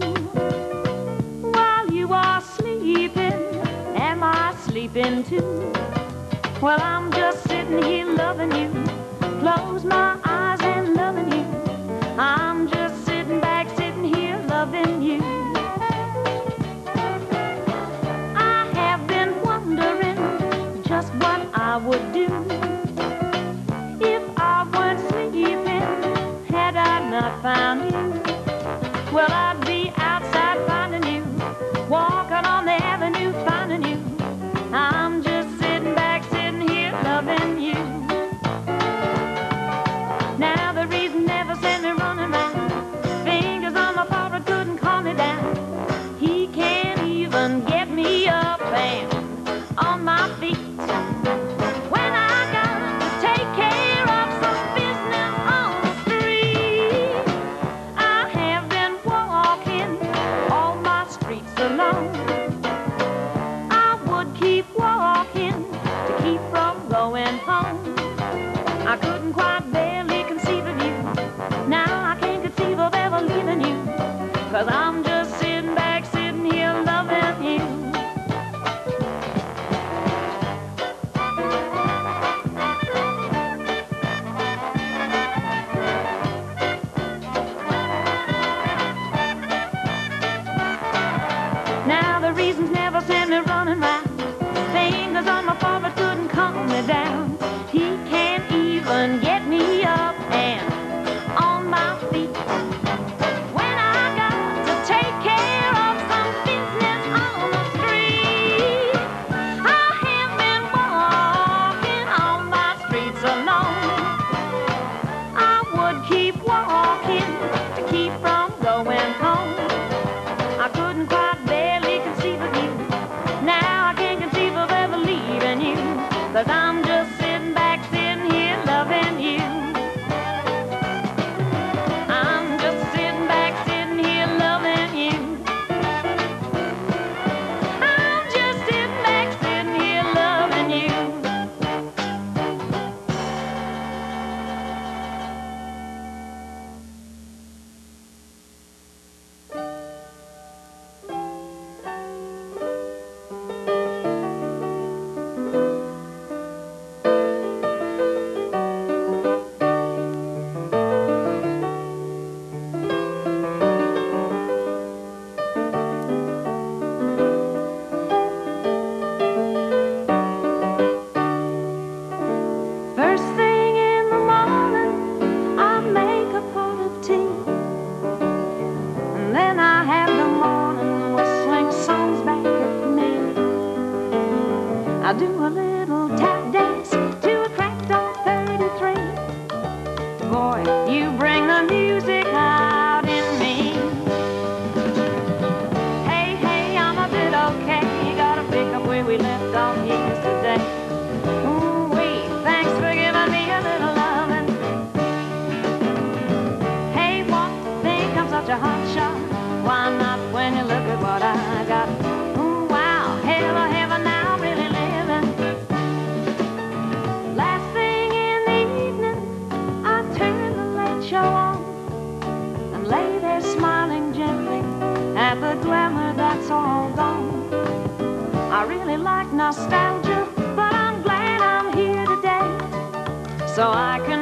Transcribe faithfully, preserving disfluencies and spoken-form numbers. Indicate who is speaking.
Speaker 1: while you are sleeping. Am I sleeping too? Well, I'm just sitting here loving you. Close my eyes and loving you. I'm just sitting back, sitting here loving you. I have been wondering just what I would do if I weren't sleeping, had I not found you. Well, I'd be outside finding you, walking on the avenue finding you. I'm just sitting back, sitting here loving you. Now the reason never sent me running round, fingers on my forehead couldn't calm me down. He can't even get me up and on my feet when I got to take care of some business on the street. I have been walking all my streets alone. I would keep walking to keep from going home. I couldn't quite barely conceive of you. Now I can't conceive of ever leaving you, 'cause I'm just sitting back, sitting here loving you. Now the reasons never sent me running round, fingers on my forehead couldn't calm me down. He can't even get me up and on my feet when I got to take care of some business on the street. I have been walking on my streets alone. I would keep walking to keep from going home. I couldn't quite barely conceive of you. Now I can't conceive of ever leaving you, 'cause I'm just sitting back, sitting here loving you. I'm just sitting back, sitting here loving you. I'm just sitting back, sitting here loving you. First thing in the morning, I make a pot of tea, and then I have the morning whistling songs back at me. I do a little tap dance to a cracked off thirty-three. Boy, you bring the music out in me. Hey, hey, I'm a bit okay. Gotta pick up where we left off yesterday. Ooh-wee, thanks for giving me a little loving. Hey, what, think I'm such a hot shot? Why not when you look at what I got? Ooh, wow, hell of heaven now, really living. Last thing in the evening, I turn the late show on and lay there smiling gently at the glamour that's all gone. I really like nostalgia, but I'm glad I'm here today, so I can